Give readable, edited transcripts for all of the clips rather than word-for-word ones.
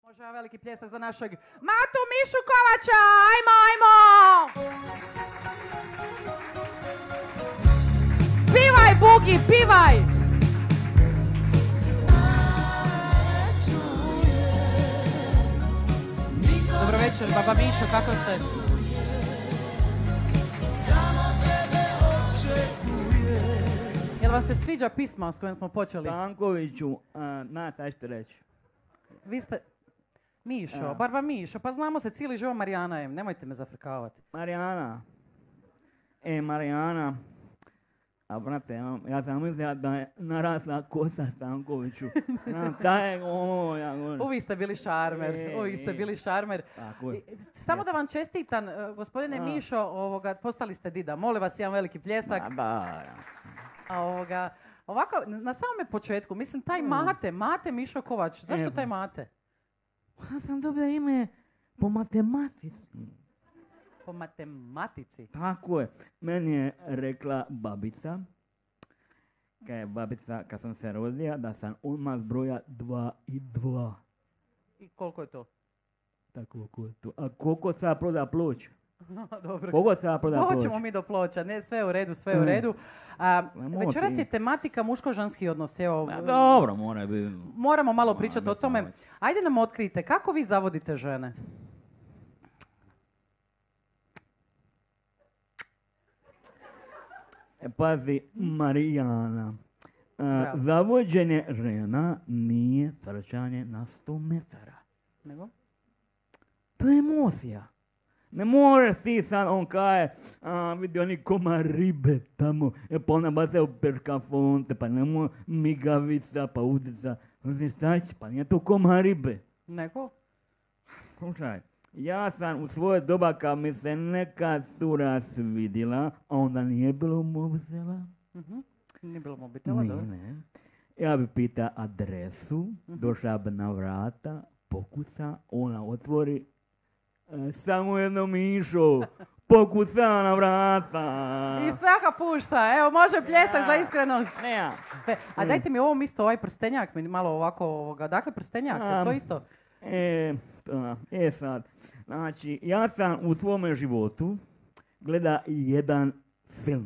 Može jedan veliki pljesak za našeg Matu Mišu Kovača! Ajmo, ajmo! Pivaj, Bugi, pivaj! Dobro večer, baba Mišo, kako ste? Jel vam se sviđa pisma s kojim smo počeli? Stankoviću, šta ćete reći? Vi ste... Mišo, barba Mišo, pa znamo se cijeli život Marijana je, nemojte me zafrkavati. Marijana. Marijana. A brate, ja sam mislio da je narasla kosa Stankoviću. Uvijek ste bili šarmer, uvijek ste bili šarmer. Tako je. Samo da vam čestitam, gospodine Mišo, postali ste dida. Molim vas jedan veliki pljesak. Ovako, na samome početku, mislim, taj Mate Mišo Kovač, zašto taj Mate? Ja sam dobio ime po matematici. Po matematici? Tako je. Meni je rekla babica, kad sam se rodio, da sam odmah zbroja 2 i 2. I koliko je to? Tako, koliko je to. A koliko se proda ploča? Dobro. Koliko se proda ploča? Doćemo mi do ploča, ne, sve u redu, sve u redu. Večeras je tematika muško-ženski odnos. Evo, dobro, mora biti. Moramo malo pričati o tome. Ajde nam otkrijte, kako vi zavodite žene? Pazi, Marijana. Zavođenje žena nije trčanje na 100 metara. Nego? To je emocija. Ne možeš ti sad, on kaje, vidi oni koma ribe tamo, pa ona bacaju perkafonte, pa ne može migavica, pa udica. Šta će, pa nije to koma ribe. Nego? Slušaj, ja sam u svoje doba kad mi se neka cura svidila, a onda nije bilo mobitela. Nije bilo mobitela, dobro. Ne. Ja bi pita adresu, došla bi na vrata, pokuca, ona otvori, samo jedno Mišo, pokuca na vrata. I svaka pušta, evo može pljesak za iskrenost. Ne. A dajte mi ovom isto, ovaj prstenjak mi malo ovako, dakle prstenjak, to isto. Sad, znači, ja sam u svome životu gleda jedan film.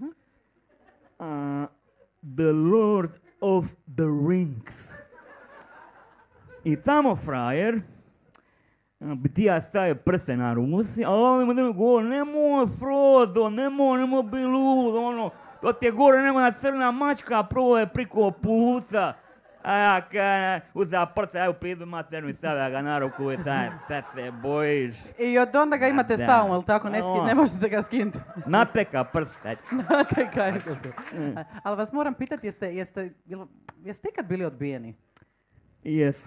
The Lord of the Rings. I tamo frajer bi ti ja stavio prste na rusi, a ovi mu govori, nemoj Frodo, nemoj bi lud, to ti je gore, nemoj crna mačka, prvo je priko puca. A ja kaj, uzela prsta, ja u pidu maternu i stavila ga na ruku i sad se bojiš. I od onda ga imate stalno, ali tako, ne možete ga skinuti. Nateka prsta. Nateka. Ali vas moram pitati, jeste ikad bili odbijeni? Jesam.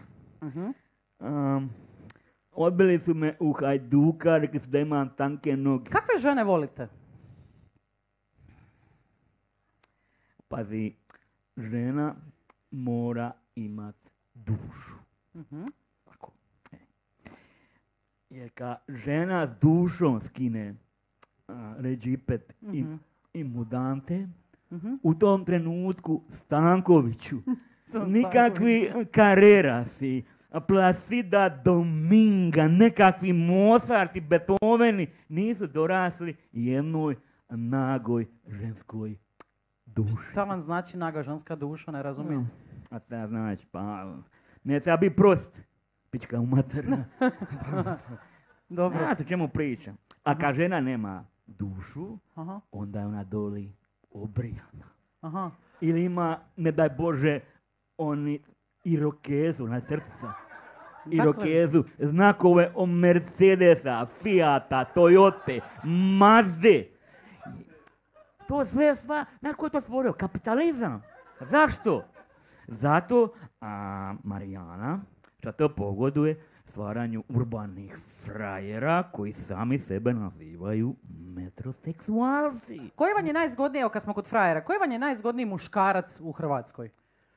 Odbili su me u Hajduka, rekli su da imam tanke noge. Kakve žene volite? Pazi, žena mora imat dušu. Tako. Jer kad žena s dušom skine ređipet i mudante, u tom trenutku Stankoviću, nikakvi Carrerasi, Placida Dominga, nekakvi Mozarti, Beethoveni nisu dorasli jednoj nagoj ženskoj duši. Šta vam znači naga ženska duša, ne razumijem? A šta znači, pa ne treba biti prost, pička u materina. Dobro. Znaš o čemu pričam. A kad žena nema dušu, onda je ona doli obrijana. Ili ima, ne daj Bože, oni irokezu na srca. Irokezu, znakove o Mercedesa, Fiata, Toyote, Mazde. To sve sva, znaš ko je to stvorio? Kapitalizam. Zašto? Zato, Marijana, što to pogoduje stvaranju urbanih frajera koji sami sebe nazivaju metroseksualci. Koji vam je najzgodniji, evo kad smo kod frajera, koji vam je najzgodniji muškarac u Hrvatskoj?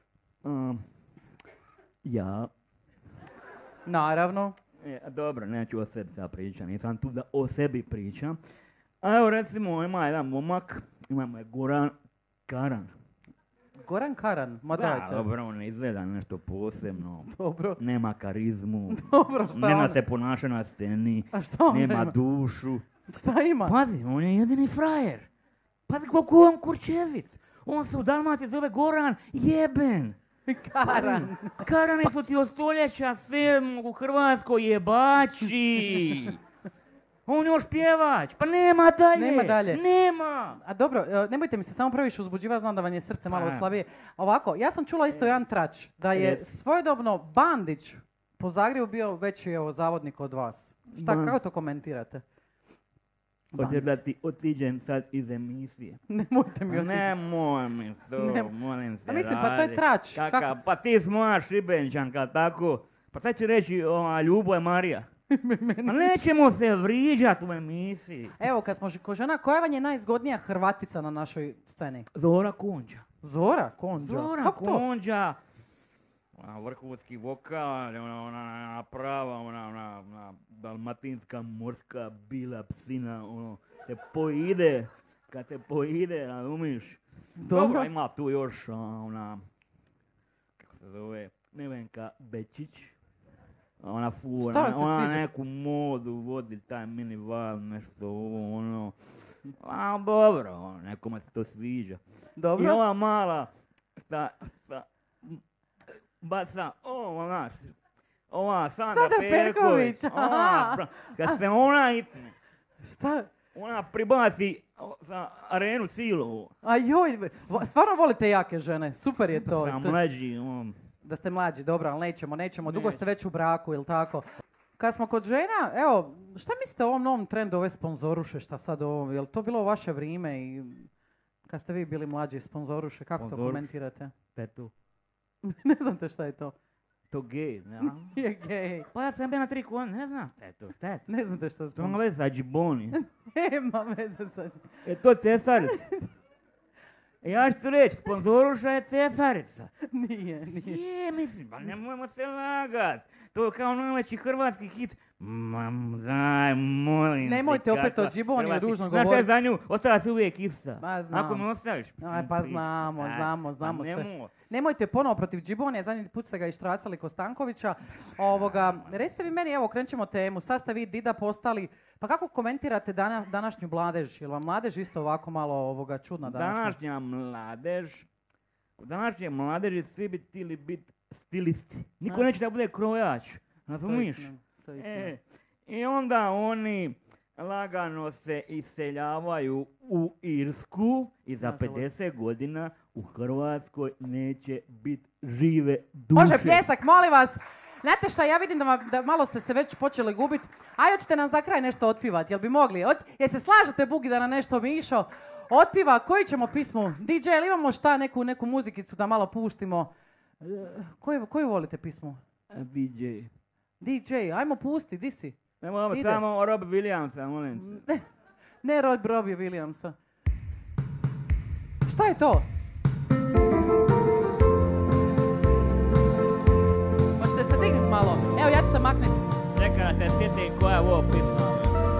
Ja. Naravno. Dobro, neću o sebi sad pričam, nisam tu da o sebi pričam. A evo recimo ima jedan momak, imamo je Goran Karan. Goran Karan, ma dajte. Dobro, on ne izgleda nešto posebno. Dobro. Nema karizmu. Dobro, šta nema on? se ponaša na sceni. A šta on nema nema? dušu. Šta ima? Pazi, on je jedini frajer. Pazi koliko je on kurčevit. On se u Dalmaciji zove Goran Jeben. Karan. Karane su ti od stoljeća 7. u Hrvatskoj jebači. On je još pjevač, pa nema dalje. Nema dalje. Nema. A dobro, nemojte mi se samo previše uzbuđivati, znam da vam je srce malo slabije. Ovako, ja sam čula isto jedan trač, da je svojedobno Bandić po Zagrebu bio veći zavodnik od vas. Kako to komentirate? Hoćeš da ti otiđem sad iz emisije? Nemojte mi otići. Nemoj mi to, molim se. A mislim, pa to je trač. Pa ti si moja Šibenčanka, tako? Pa sad ću reći, Ljubo je Marija. Pa nećemo se vriđati u emisiji. Evo, kad smo ko žena, koja vam je najzgodnija Hrvatica na našoj sceni? Zora Konđa. Zora Konđa? Zora Konđa. Ona vrhunski vokal, ona prava, ona dalmatinska morska bila psina, ono, te pojide, kad te pojide, razumiš? Dobro, ima tu još ona, kako se zove, Nevenka Bečić. Ona fura, ona neku modu vodi, taj minival, nešto ono. A dobro, nekome se to sviđa. Dobro. I ova mala, baca, ova Sandra Perković, kad se ona itne. Šta? Ona pribaci za Arenu Silovu. A joj, stvarno volite jake žene, super je to. Da sam mlađi, Da ste mlađi, dobro, ali nećemo. Dugo ste već u braku, ili tako? Kad smo kod žena, evo, šta mislite o ovom novom trendu, ove sponzoruše, šta sad ovo, je li to bilo u vaše vrijeme i kad ste vi bili mlađi sponzoruše, kako to komentirate? Petu. Ne znate šta je to? To gej, ne? Je gej. Pa ja sam bio na 3 kone, ne znam šta je to, šta je to? Ne znate što je to? Ima veze sa džiboni. Nema veze sa džiboni. To cesarica. Ja ću reći, sponzoruša je cesarica. Nije. Je, mislim, pa nemojmo se lagat. To je kao najveći hrvatski hit. Daj, molim. Nemojte opet o džiboni i ružno govoriti. Znaš šta za nju, ostala si uvijek ista. Pa znam. Ako me ostaviš. Pa znamo sve. Nemojte ponovo protiv džibonija, zadnji put ste ga ištracali Kostankovića. Recite vi meni, evo, krenut ćemo temu. Sad ste vi Dida postali. Pa kako komentirate današnju mladež? Je li vam mladež isto ovako malo čudna današnja? Današnje mladeži svi bi htjeli biti stilisti. Niko neće da bude krojač. Razumiješ? I onda oni lagano se iseljavaju u Irsku i za 50 godina u Hrvatskoj neće biti žive duše. Može pljesak, molim vas. Znate šta, ja vidim da malo ste se već počeli gubiti. Ajde, hoćete nam za kraj nešto otpivati, jel bi mogli? Jel se slažete, Bugi, da na nešto Mišo otpiva? Koju ćemo pismu? DJ, ili imamo šta, neku muzikicu da malo puštimo? Koju volite pismu? DJ, ajmo pusti, di si? Samo Rob Williamsa, molim se. Ne Robbie Williamsa. Šta je to? Možete se dignut malo. Evo, ja ću se makniti. Čekaj da se sjeti koja je ovo pisma.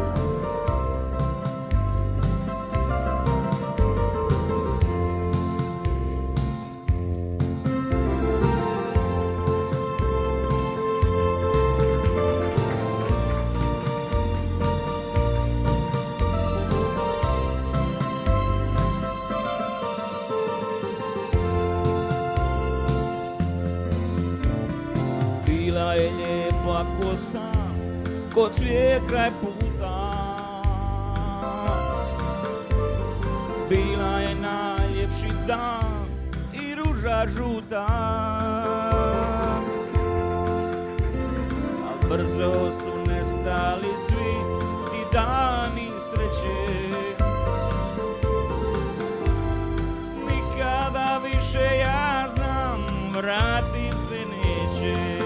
Ko cvijet kraj puta, bila je najljepši dan i ruža žuta, a brzo su nestali svi ti dani sreće. Nikada više, ja znam, vratit se neće.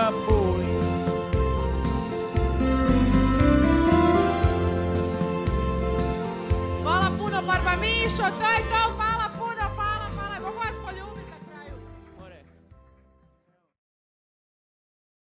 za boj. Hvala puno, Barba Mišo, to je to,